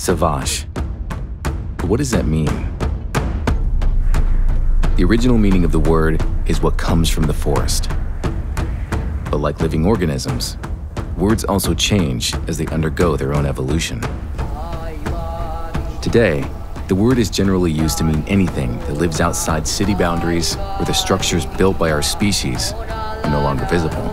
Sauvage. But what does that mean? The original meaning of the word is what comes from the forest. But like living organisms, words also change as they undergo their own evolution. Today, the word is generally used to mean anything that lives outside city boundaries where the structures built by our species are no longer visible.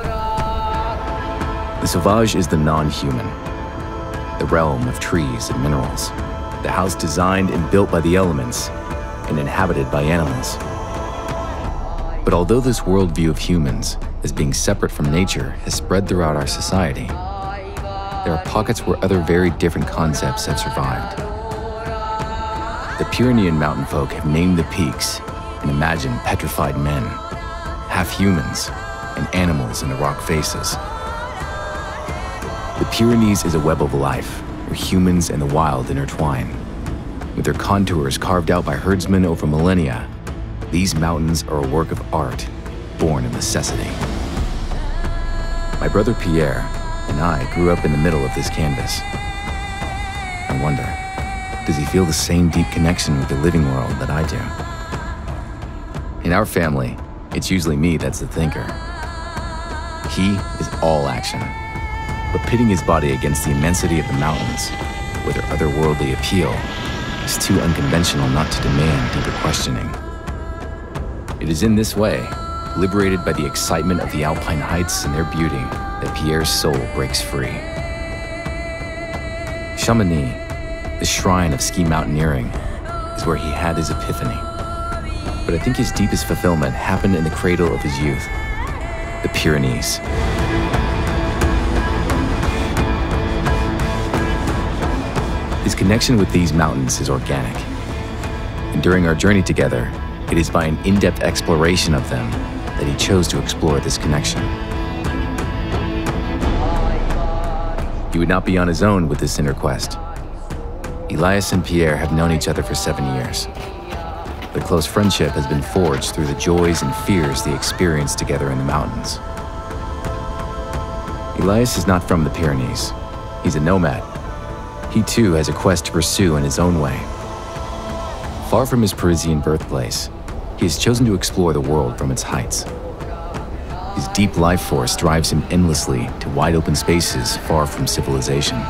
The sauvage is the non-human, the realm of trees and minerals, the house designed and built by the elements and inhabited by animals. But although this worldview of humans as being separate from nature has spread throughout our society, there are pockets where other very different concepts have survived. The Pyrenean mountain folk have named the peaks and imagined petrified men, half humans, and animals in the rock faces. The Pyrenees is a web of life where humans and the wild intertwine. With their contours carved out by herdsmen over millennia, these mountains are a work of art, born of necessity. My brother Pierre and I grew up in the middle of this canvas. I wonder, does he feel the same deep connection with the living world that I do? In our family, it's usually me that's the thinker. He is all action, but pitting his body against the immensity of the mountains, with their otherworldly appeal, is too unconventional not to demand deeper questioning. It is in this way, liberated by the excitement of the alpine heights and their beauty, that Pierre's soul breaks free. Chamonix, the shrine of ski mountaineering, is where he had his epiphany. But I think his deepest fulfillment happened in the cradle of his youth, the Pyrenees. His connection with these mountains is organic. And during our journey together, it is by an in-depth exploration of them that he chose to explore this connection. He would not be on his own with this inner quest. Elias and Pierre have known each other for 7 years. Their close friendship has been forged through the joys and fears they experienced together in the mountains. Elias is not from the Pyrenees. He's a nomad. He too has a quest to pursue in his own way. Far from his Parisian birthplace, he has chosen to explore the world from its heights. His deep life force drives him endlessly to wide open spaces far from civilization.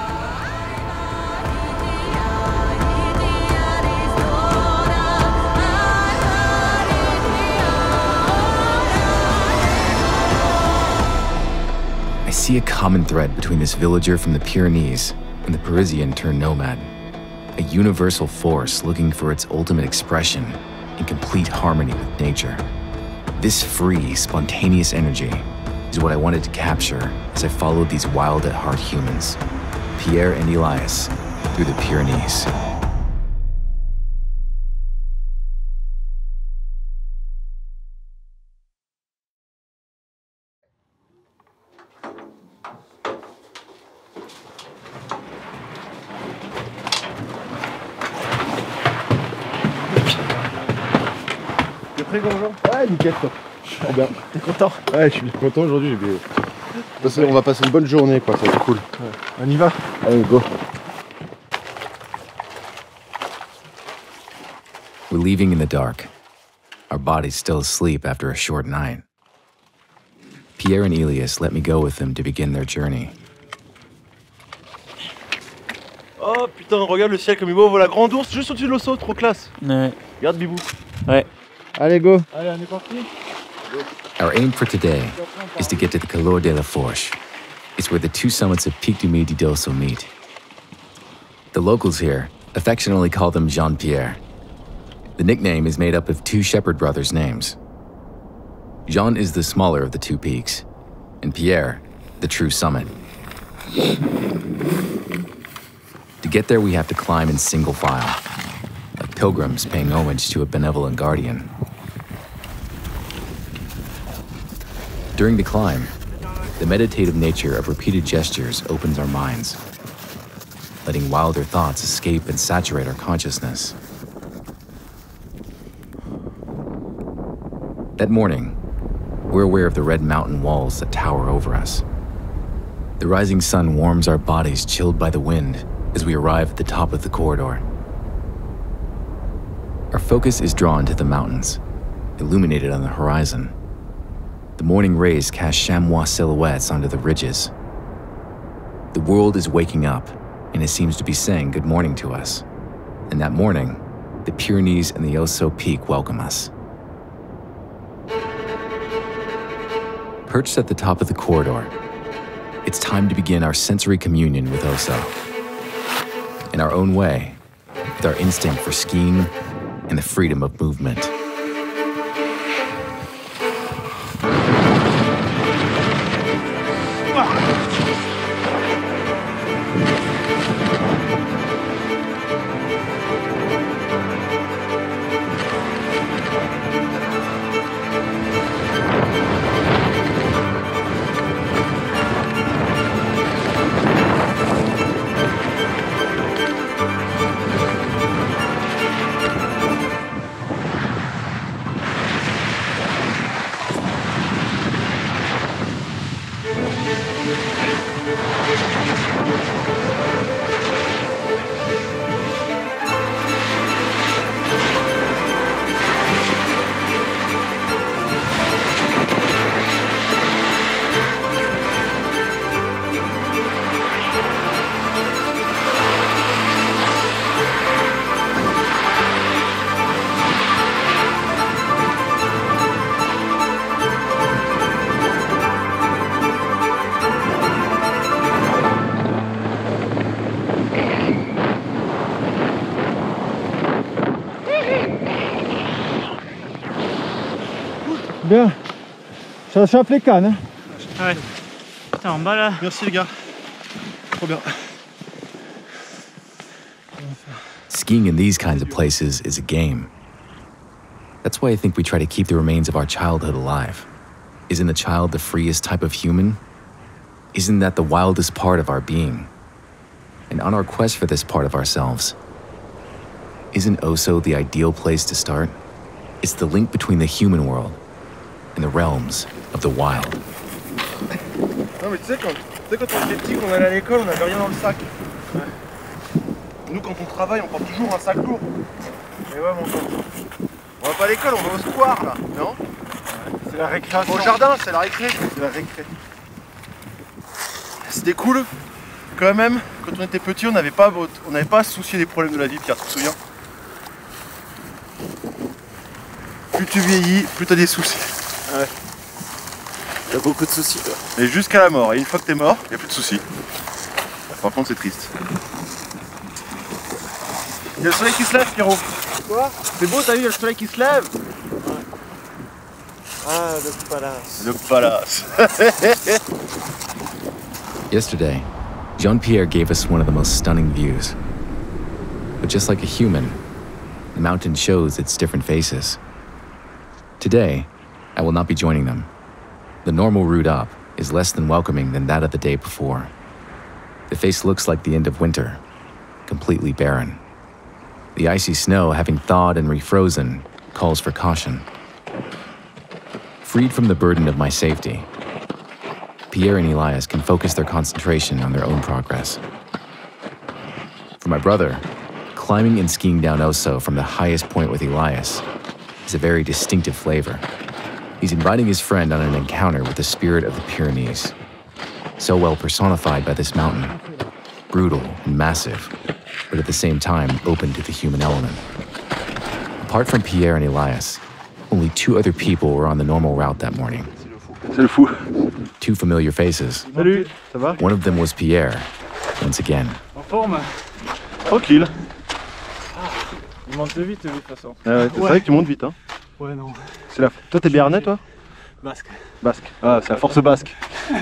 I see a common thread between this villager from the Pyrenees and the Parisian turned nomad, a universal force looking for its ultimate expression in complete harmony with nature. This free, spontaneous energy is what I wanted to capture as I followed these wild-at-heart humans, Pierre and Elias, through the Pyrenees. Ouais, nickel quoi. Trop bien. T'es content? Ouais, je suis content aujourd'hui. On va passer une bonne journée quoi, ça va être cool. Ouais. On y va? Allez, go. We're leaving in the dark, our bodies still asleep after a short night. Pierre and Elias let me go with them to begin their journey. Oh putain, regarde le ciel comme il est beau, voilà, grand ours juste au-dessus de l'osso, trop classe. Ouais. Regarde Bibou. Ouais. Allez, go. Allez, on est parti. Our aim for today is to get to the Calour de la Fourche. It's where the two summits of Pic du Midi d'Osso meet. The locals here affectionately call them Jean-Pierre. The nickname is made up of two shepherd brothers' names. Jean is the smaller of the two peaks, and Pierre, the true summit. To get there, we have to climb in single file, like pilgrims paying homage to a benevolent guardian. During the climb, the meditative nature of repeated gestures opens our minds, letting wilder thoughts escape and saturate our consciousness. That morning, we're aware of the red mountain walls that tower over us. The rising sun warms our bodies chilled by the wind as we arrive at the top of the corridor. Our focus is drawn to the mountains, illuminated on the horizon. The morning rays cast chamois silhouettes onto the ridges. The world is waking up, and it seems to be saying good morning to us. And that morning, the Pyrenees and the Oso Peak welcome us. Perched at the top of the corridor, it's time to begin our sensory communion with Oso. In our own way, with our instinct for skiing and the freedom of movement. Bien. Ça chauffe les cannes. Hein. Ouais. Putain, en bas là. Merci les gars. Trop bien. Skiing in these kinds of places is a game. That's why I think we try to keep the remains of our childhood alive. Isn't a child the freest type of human? Isn't that the wildest part of our being? And on our quest for this part of ourselves, isn't Oso the ideal place to start? It's the link between the human world and the realms of the wild. Non mais tu sais quand on était petit, qu'on allait à l'école, on n'avait rien dans le sac. Ouais. Nous quand on travaille, on porte toujours un sac lourd. Mais ouais mon pote. On va pas à l'école, on va au square là, non? C'est la récréation. Au jardin, c'est la récré. C'est la récré. C'était cool. Quand même, quand on était petit, on n'avait pas à se soucier des problèmes de la vie, Pierre, tu te souviens? Plus tu vieillis, plus t'as des soucis. Ouais. T'as beaucoup de soucis toi. Et jusqu'à la mort. Et une fois que t'es mort, y a plus de soucis. Par contre, c'est triste. Il y a le soleil qui se lève, Pierrot. Quoi? C'est beau, t'as vu, il y a le soleil qui se lève. Ah, le palace. Le palace. Yesterday, Jean-Pierre gave us one of the most stunning views. But just like a human, the mountain shows its different faces. Today, I will not be joining them. The normal route up is less than welcoming than that of the day before. The face looks like the end of winter, completely barren. The icy snow, having thawed and refrozen, calls for caution. Freed from the burden of my safety, Pierre and Elias can focus their concentration on their own progress. For my brother, climbing and skiing down Oso from the highest point with Elias is a very distinctive flavor. He's inviting his friend on an encounter with the spirit of the Pyrenees, so well personified by this mountain, brutal and massive, but at the same time open to the human element. Apart from Pierre and Elias, only two other people were on the normal route that morning. C'est le fou. Two familiar faces. Salut, ça va? One of them was Pierre, once again. En forme. Tranquille. Il monte vite de toute façon. C'est vrai que tu montes vite, hein. Ouais, non. Toi, t'es béarnais, toi? Basque. Basque. Ah, c'est la force basque.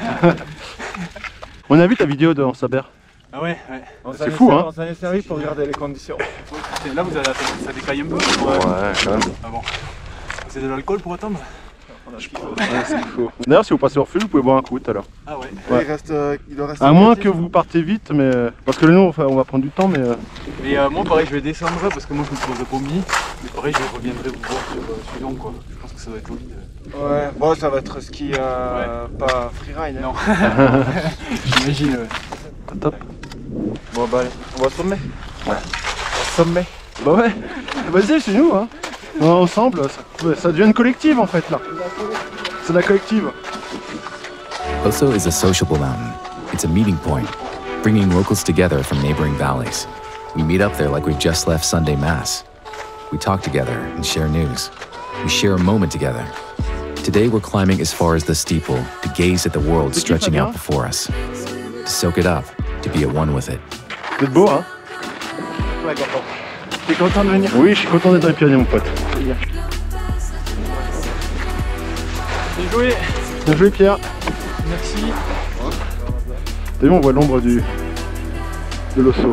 On a vu ta vidéo de Saber. Ah ouais, ouais. C'est fou, hein. On s'en est servi pour regarder les conditions. Là, ça décaille un peu. Ouais, quand même. Ah bon. C'est de l'alcool pour attendre? Ouais, c'est fou. D'ailleurs, si vous passez au refuge, vous pouvez boire un coup tout à l'heure. Ah ouais. Ouais. Il doit rester À moins que vous partez vite, mais parce que nous, on va prendre du temps, mais. Et moi, pareil, je vais descendre parce que moi, je me pose au combi. Mais pareil, je reviendrai vous voir sur Suivant, quoi. Je pense que ça va être joli. Ouais, bon, ça va être ski, pas freeride. Hein. Non. J'imagine, ouais. Top. Bon bah allez, on va au sommet. Ouais. Sommet. Bah ouais, vas-y, c'est nous hein. Ensemble, ça devient une collective en fait là. C'est la collective. Oso is a sociable mountain. It's a meeting point, bringing locals together from neighboring valleys. We meet up there like we've just left Sunday Mass. We talk together and share news. We share a moment together. Today we're climbing as far as the steeple to gaze at the world stretching out before us, to soak it up, to be at one with it. C'est beau hein. Ouais, content. T'es content de venir? Oui, je suis content d'être dans les Pyrénées mon pote. Bien joué. Bien joué Pierre. Merci. T'as vu, on voit l'ombre de l'Osso.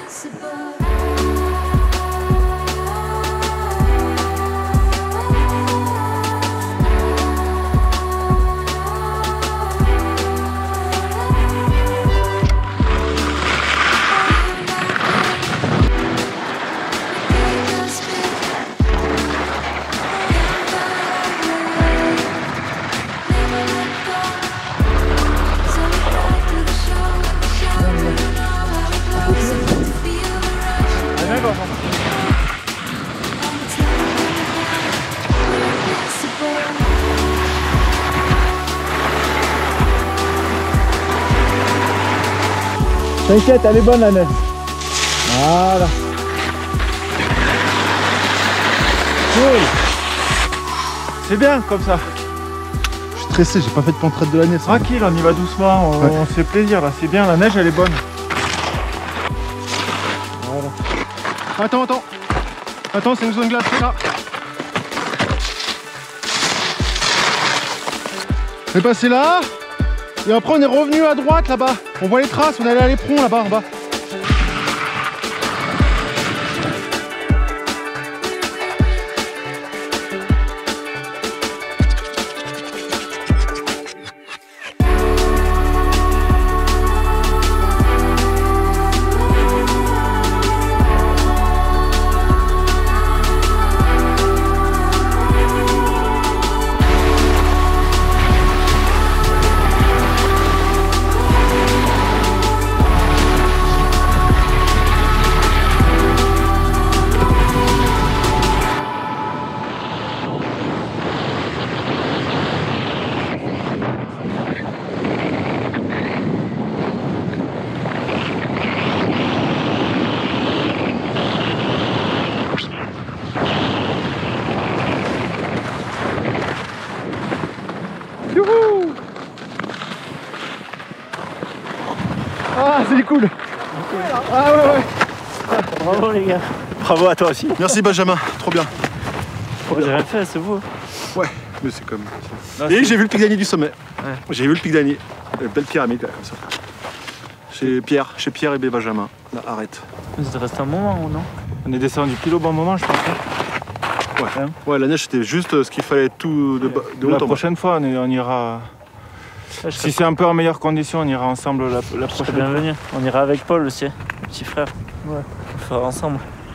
T'inquiète, elle est bonne la neige. Voilà. Cool. C'est bien comme ça. Je suis stressé, j'ai pas fait de pentraide de l'année. Tranquille, on y va doucement, on se fait plaisir là, c'est bien, la neige elle est bonne. Voilà. Attends, c'est une zone glacée là. On est passé là. Et après on est revenu à droite là-bas. On voit les traces, on est allé à l'éperon là-bas en bas. Ah, c'est cool. Ah ouais. Bravo les gars. Bravo à toi aussi. Merci Benjamin, trop bien. Oh, j'ai rien fait, c'est vous. Ouais, mais c'est comme... Et j'ai vu le pic d'Agny du sommet. Ouais. J'ai vu le pic d'Agny. Belle pyramide là, comme ça. Chez Pierre et Benjamin. Là, arrête. Vous êtes resté un moment ou non? On est descendu pile au bon moment je pense. Ouais, ouais, la neige c'était juste ce qu'il fallait tout de haut en bas. La prochaine fois on ira... Si c'est un peu en meilleure condition, on ira ensemble la prochaine fois. Bienvenue. On ira avec Paul aussi, le petit frère. Ouais. On fera ensemble.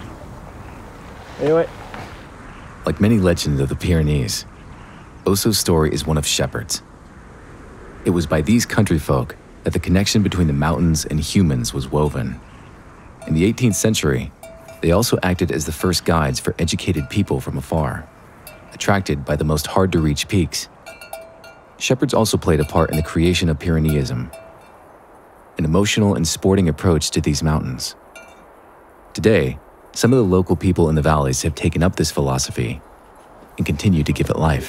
Et ouais. Like many legends of the Pyrenees, Oso's story is one of shepherds. It was by these country folk that the connection between the mountains and humans was woven. In the 18th century, they also acted as the first guides for educated people from afar, attracted by the most hard-to-reach peaks. Shepherds also played a part in the creation of Pyreneeism, an emotional and sporting approach to these mountains. Today, some of the local people in the valleys have taken up this philosophy and continue to give it life.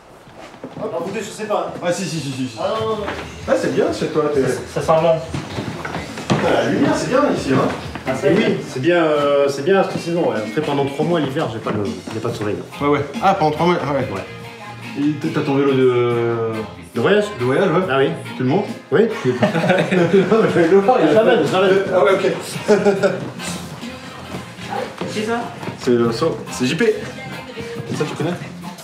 Je sais pas. Ah si. Ah non. Ah c'est bien chez toi. Ça sent bon. La lumière c'est bien ici hein. Ah, oui, c'est bien cette saison. Ouais. Après pendant 3 mois l'hiver, il n'y a pas de soleil. Ouais. Ah pendant 3 mois, ouais. Et t'as ton vélo de voyage? De voyage, ouais. Ah oui. Tu le montes? Oui. Non, mais je vais le voir. J'amène. Ah ouais, ok. C'est ça? C'est le saut. C'est JP. Ça tu connais?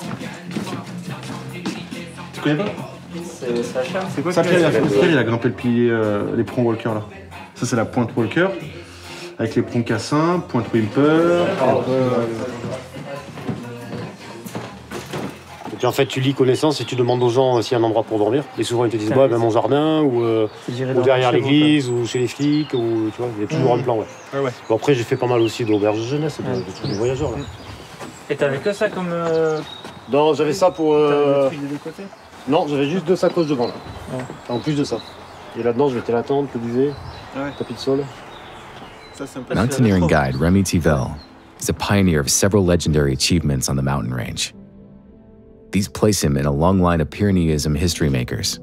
Tu connais pas? C'est Sacha. C'est quoi ça? Il a grimpé le pilier, les prongs Walker là. Ça c'est la pointe Walker. Avec les prongs Cassin, pointe Wimper. Et puis en fait, tu lis connaissance et tu demandes aux gens s'il y a un endroit pour dormir. Et souvent, ils te disent bah, ben, mon jardin, ou derrière l'église, ou chez les flics, ou tu vois, il y a toujours un plan. Ouais. Ouais. Bon, après, j'ai fait pas mal aussi d'auberges de jeunesse, de tous les voyageurs. Là. Et t'avais que ça comme. Non, j'avais ça pour. T'avais des trucs des deux côtés? Non, j'avais juste 2 sacoches devant là. En plus de ça. Et là-dedans, je mettais la tente, le duvet, tapis de sol. Mountaineering guide Remy Tivell is a pioneer of several legendary achievements on the mountain range. These place him in a long line of Pyreneeism history makers.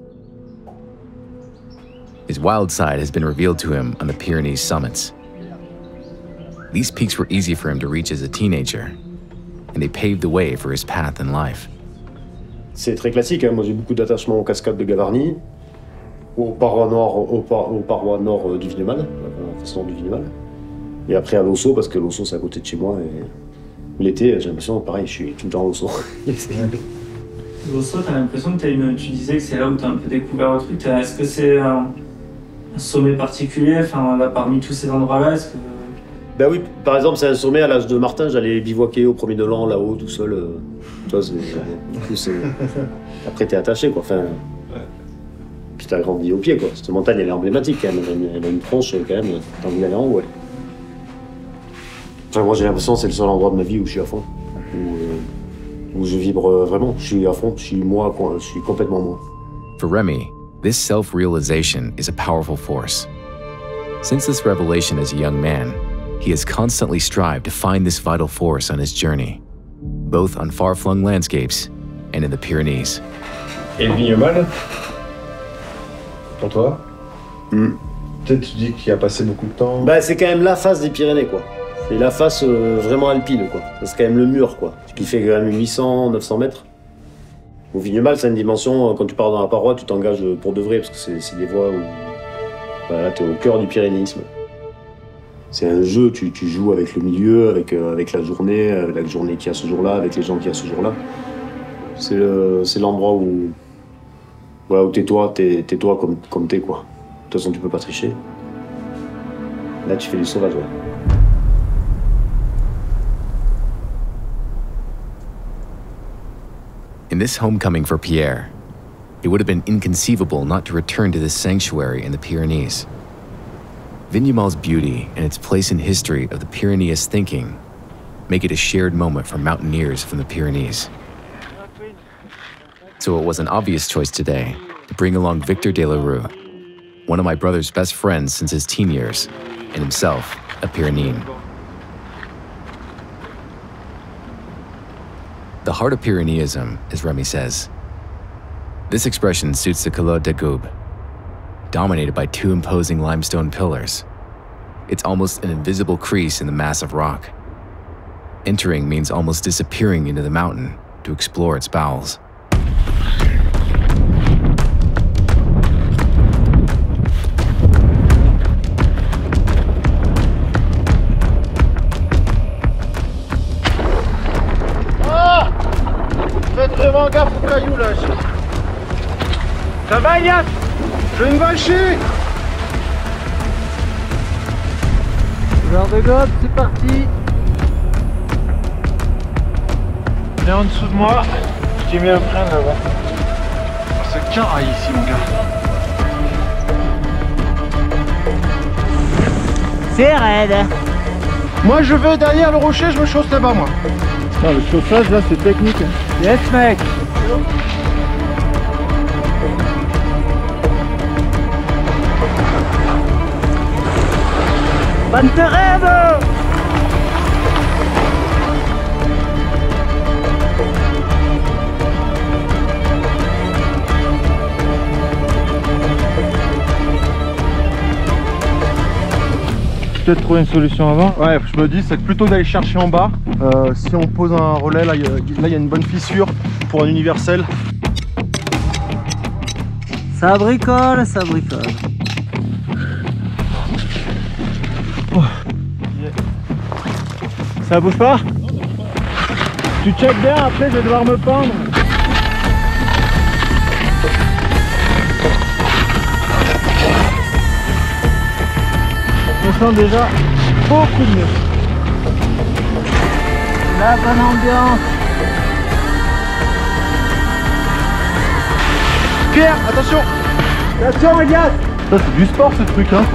His wild side has been revealed to him on the Pyrenees summits. These peaks were easy for him to reach as a teenager, and they paved the way for his path in life. C'est très classique, hein. Moi j'ai beaucoup d'attachement aux cascades de Gavarnie, aux parois nord du Vignemale, la façon du Vignemale, et après à l'Osso, parce que l'Osso c'est à côté de chez moi, et l'été j'ai l'impression, pareil, je suis tout le temps à l'Osso. L'Osso, t'as l'impression que tu disais que c'est là où t'as un peu découvert le truc. Est-ce que c'est un sommet particulier, enfin là parmi tous ces endroits-là, est-ce que... Ben oui, par exemple, c'est un sommet à l'âge de Martin, j'allais bivouaquer au 1er de l'an, là-haut, tout seul. Tu vois, après, t'es attaché, quoi. Enfin, puis t'as grandi au pied, quoi. Cette montagne, elle est emblématique, quand même. Elle a une tronche, quand même. T'as envie d'aller en haut, ouais. Enfin, moi, j'ai l'impression que c'est le seul endroit de ma vie où je suis à fond. Où je vibre vraiment. Je suis à fond, je suis moi, je suis complètement moi. For Remy, this self-realization is a powerful force. Since this revelation as a young man, he has constantly strived to find this vital force on his journey, both on far-flung landscapes and in the Pyrenees. Et le Vignemale, pour toi, peut-être tu dis qu'il a passé beaucoup de temps. Bah, c'est quand même la face des Pyrénées, quoi. C'est la face vraiment alpine, quoi. C'est quand même le mur, quoi. Ce qui fait quand même 800, 900 mètres. Au Vignemale, c'est une dimension, quand tu pars dans la paroi, tu t'engages pour de vrai, parce que c'est des voies où voilà, t'es au cœur du pyrénéisme. C'est un jeu, tu joues avec le milieu, avec la journée qu'il y a ce jour-là, avec les gens qu'il y a ce jour-là. C'est l'endroit où t'es toi comme t'es, quoi. De toute façon, tu peux pas tricher. Là, tu fais du sauvage, ouais. In this homecoming for Pierre, it would have been inconceivable not to return to this sanctuary in the Pyrenees. Vignemale's beauty and its place in history of the Pyrenees thinking make it a shared moment for mountaineers from the Pyrenees. So it was an obvious choice today to bring along Victor de la Rue, one of my brother's best friends since his teen years, and himself a Pyrenean. The heart of Pyreneeism, as Remy says. This expression suits the Calotte d'Agoub, dominated by 2 imposing limestone pillars. It's almost an invisible crease in the mass of rock. Entering means almost disappearing into the mountain to explore its bowels. Faites vraiment gaffe aux cailloux là. Ça va Yann? Je vais me vacher. Genre de gobe, c'est parti. Viens en dessous de moi, je t'ai mis un frein là-bas. C'est carré ici mon gars. C'est raide. Moi je vais derrière le rocher, je me chausse là-bas moi. Non, le chauffage là c'est technique. Yes mec. Bonne rêve. Peut-être trouver une solution avant. Ouais, je me dis c'est plutôt d'aller chercher en bas. Si on pose un relais, là il y a une bonne fissure pour un universel. Ça bricole, ça bricole. Oh. Ça bouge pas? Tu check bien, après je vais devoir me pendre. Je me sens déjà beaucoup mieux. La bonne ambiance. Pierre, attention. Attention, Elias. Ça, c'est du sport, ce truc, hein.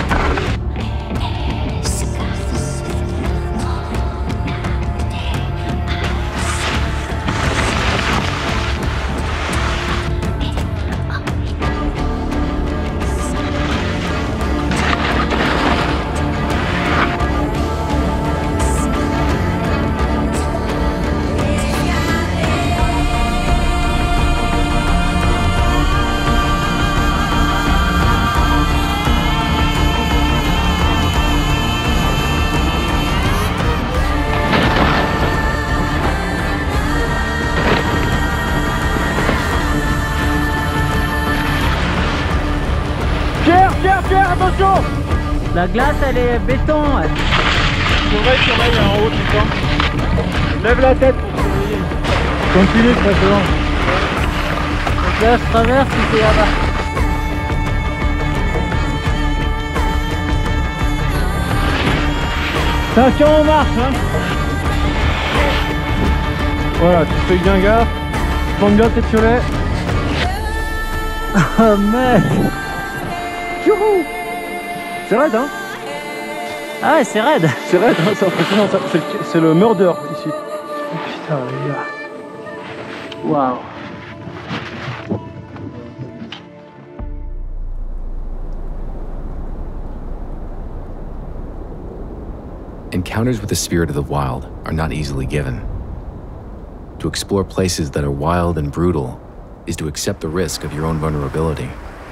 Pierre, attention! La glace, elle est béton. Surveille en haut tout le temps. Lève la tête pour surveiller. Continue, très souvent. Donc là, je traverse et c'est là-bas. Attention, on marche, hein. Voilà, tu fais bien gaffe. Prends bien tes piolets. Oh mec! C'est raide, hein? Ah ouais, c'est raide. C'est raide, hein, c'est impressionnant. C'est le murder ici. Putain, les gars. Waouh. Encounters with the spirit of the wild are not easily given. To explore places that are wild and brutal is to accept the risk of your own vulnerability.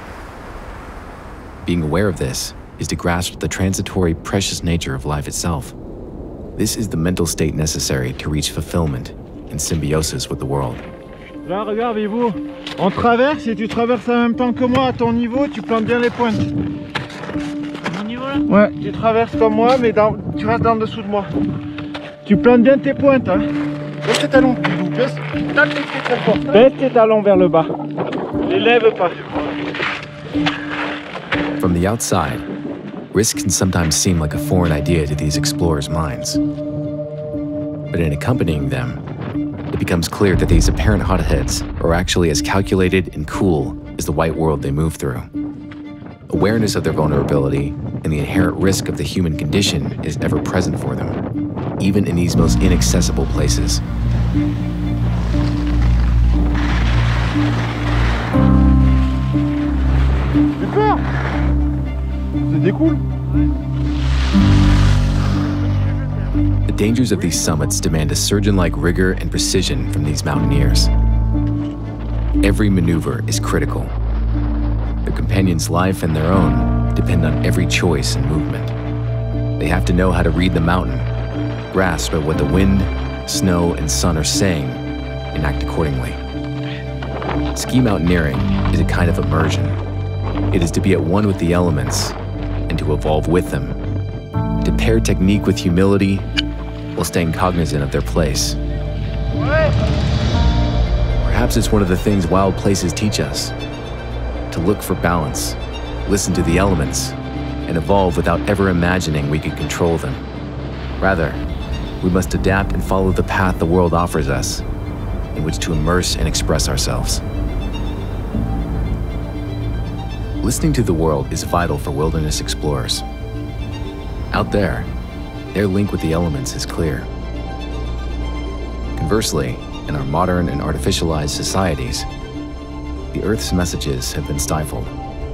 Being aware of this is to grasp the transitory, precious nature of life itself. This is the mental state necessary to reach fulfillment and symbiosis with the world. Là, regardez-vous, on traverse et tu traverses en même temps que moi à ton niveau, tu plantes bien les pointes. À mon niveau là? Ouais, tu traverses comme moi, mais tu restes en dessous de moi. Tu plantes bien tes pointes, hein. Lève tes talons, Pète tes talons vers le bas. Les lève pas. From the outside, risk can sometimes seem like a foreign idea to these explorers' minds. But in accompanying them, it becomes clear that these apparent hotheads are actually as calculated and cool as the white world they move through. Awareness of their vulnerability and the inherent risk of the human condition is ever present for them, even in these most inaccessible places. J'ai peur. Ça découle. The dangers of these summits demand a surgeon-like rigor and precision from these mountaineers. Every maneuver is critical. Their companion's life and their own depend on every choice and movement. They have to know how to read the mountain, grasp at what the wind, snow, and sun are saying, and act accordingly. Ski mountaineering is a kind of immersion. It is to be at one with the elements and to evolve with them, to pair technique with humility while staying cognizant of their place. Perhaps it's one of the things wild places teach us, to look for balance, listen to the elements, and evolve without ever imagining we could control them. Rather, we must adapt and follow the path the world offers us, in which to immerse and express ourselves. Listening to the world is vital for wilderness explorers. Out there, their link with the elements is clear. Conversely, in our modern and artificialized societies, the Earth's messages have been stifled.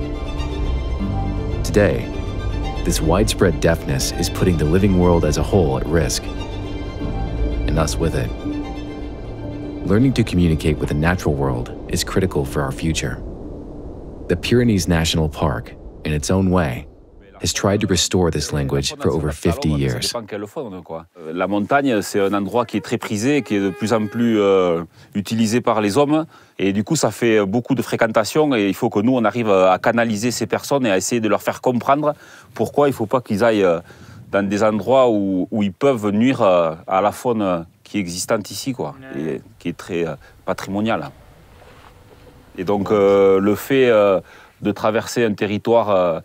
Today, this widespread deafness is putting the living world as a whole at risk, and us with it. Learning to communicate with the natural world is critical for our future. The Pyrenees National Park, in its own way, has tried to restore this language for over 50 years. La montagne, c'est un endroit qui est très prisé, qui est de plus en plus utilisé par les hommes. Et du coup, ça fait beaucoup de fréquentation. Et il faut que nous, on arrive à canaliser ces personnes et à essayer de leur faire comprendre pourquoi il ne faut pas qu'ils aillent dans des endroits où ils peuvent nuire à la faune qui est existante ici, quoi, et qui est très patrimoniale. Et donc, le fait de traverser un territoire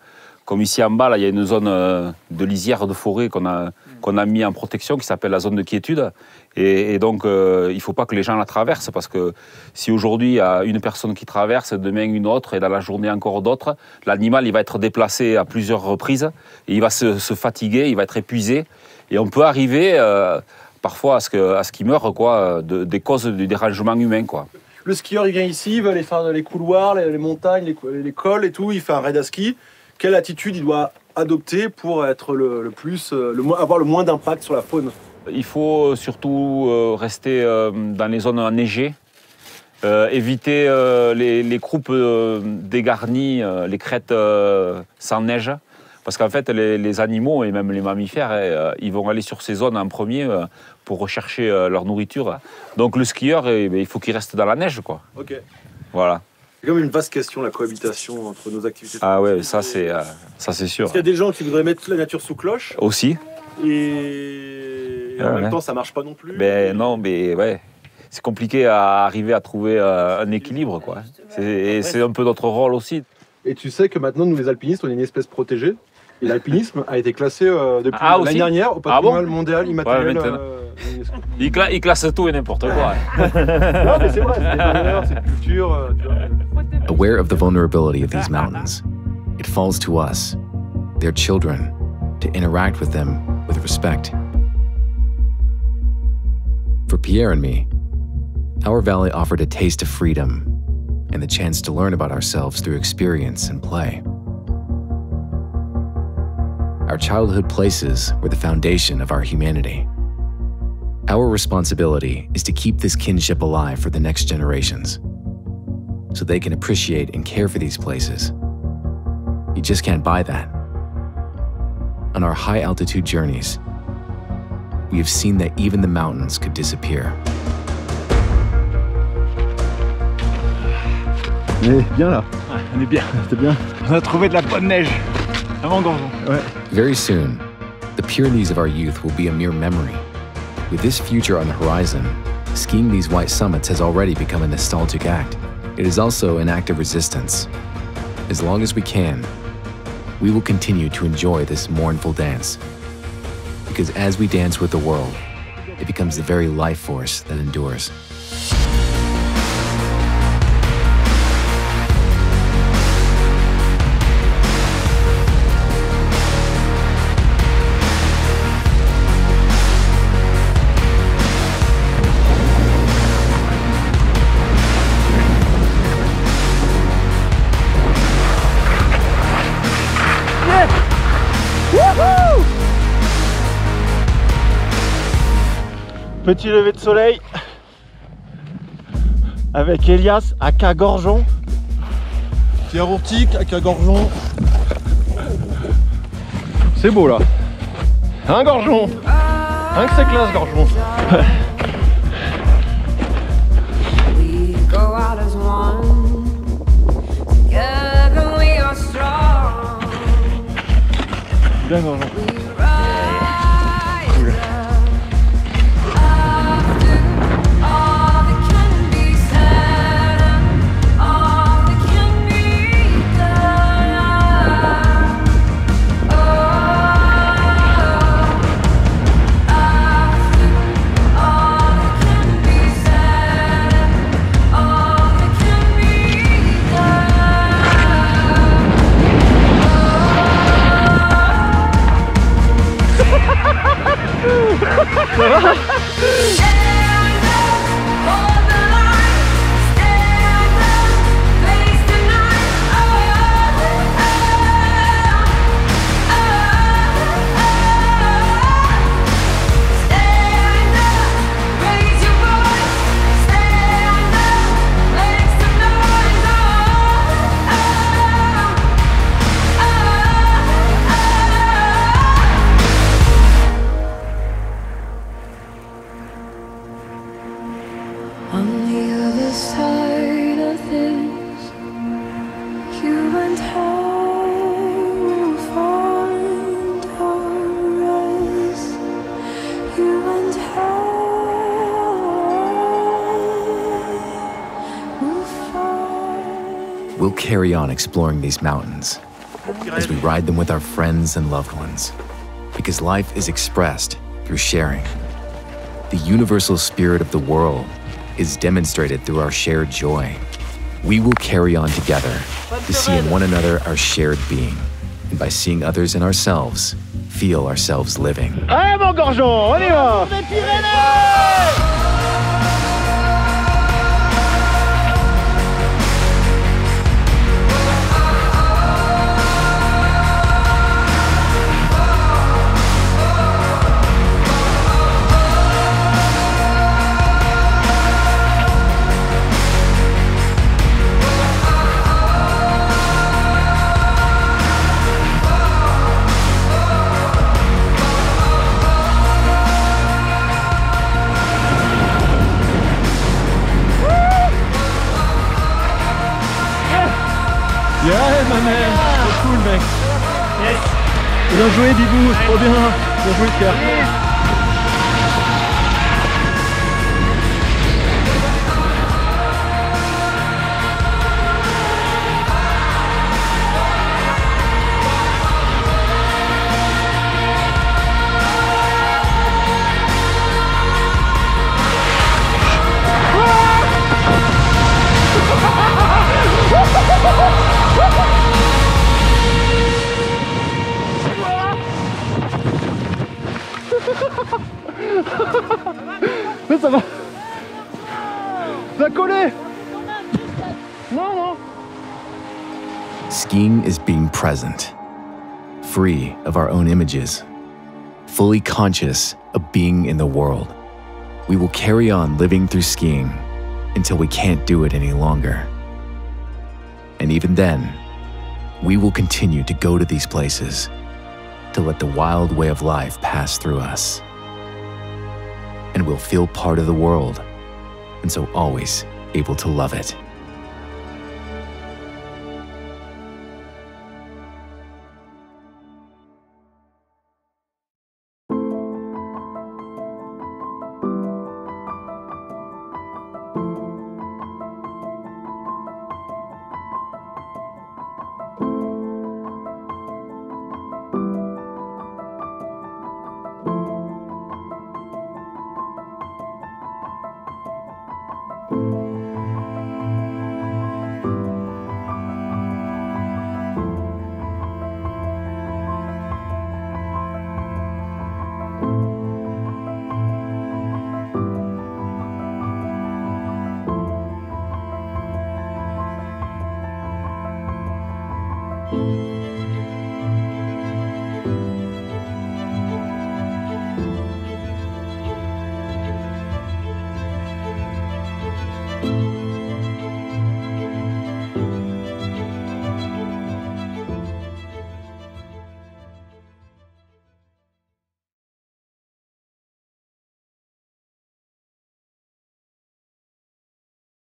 Comme ici en bas, là, il y a une zone de lisière de forêt qu'on a mis en protection qui s'appelle la zone de quiétude. Et donc, il ne faut pas que les gens la traversent parce que si aujourd'hui il y a une personne qui traverse, demain une autre et dans la journée encore d'autres, l'animal il va être déplacé à plusieurs reprises et il va se fatiguer, il va être épuisé. Et on peut arriver parfois à ce qu'il meure quoi, des causes du dérangement humain. Quoi. Le skieur il vient ici, il va aller faire les couloirs, les montagnes, les cols et tout, il fait un raid à ski. Quelle attitude il doit adopter pour être avoir le moins d'impact sur la faune? Il faut surtout rester dans les zones enneigées, éviter les croupes dégarnies, les crêtes sans neige, parce qu'en fait les animaux et même les mammifères, ils vont aller sur ces zones en premier pour rechercher leur nourriture. Donc le skieur, il faut qu'il reste dans la neige, quoi. Ok. Voilà. C'est comme une vaste question, la cohabitation entre nos activités. Ah ouais, ça c'est sûr. Parce qu'il y a des gens qui voudraient mettre toute la nature sous cloche. Aussi. Et en même temps, ça marche pas non plus. Ben non, mais ouais. C'est compliqué à arriver à trouver un équilibre, quoi. Et c'est un peu notre rôle aussi. Et tu sais que maintenant, nous les alpinistes, on est une espèce protégée. Et l'alpinisme a été classé depuis l'année dernière au patrimoine mondial immatériel. Il classe tout et n'importe quoi. Non, mais c'est vrai, c'est des valeurs, c'est une culture. Aware of the vulnerability of these mountains, it falls to us, their children, to interact with them with respect. For Pierre and me, our valley offered a taste of freedom and the chance to learn about ourselves through experience and play. Our childhood places were the foundation of our humanity. Our responsibility is to keep this kinship alive for the next generations, so they can appreciate and care for these places. You just can't buy that. On our high-altitude journeys, we have seen that even the mountains could disappear. On est bien là. Ouais, on est bien. C'était bien. On a trouvé de la bonne neige. Avant Gorgeon. Ouais. Very soon, the Pyrenees of our youth will be a mere memory. With this future on the horizon, skiing these white summits has already become a nostalgic act. It is also an act of resistance. As long as we can, we will continue to enjoy this mournful dance. Because as we dance with the world, it becomes the very life force that endures. Petit lever de soleil avec Elias à Gorgeon. Pierre Ourtic à Gorgeon. C'est beau là. Un Gorgeon. Un que c'est classe Gorgeon. Bien Gorgeon. We'll carry on exploring these mountains as we ride them with our friends and loved ones. Because life is expressed through sharing. The universal spirit of the world is demonstrated through our shared joy. We will carry on together to see in one another our shared being, and by seeing others in ourselves, feel ourselves living. Allez mon gorgeon, on y va! Yeah, ma man, c'est cool, mec. Yes. Bien joué, Bibou, trop bien. Bien joué, Pierre. Mais ça va. Ça a collé. Non, non. Skiing is being present, free of our own images, fully conscious of being in the world. We will carry on living through skiing until we can't do it any longer. And even then, we will continue to go to these places to let the wild way of life pass through us. And we'll feel part of the world, and so always able to love it.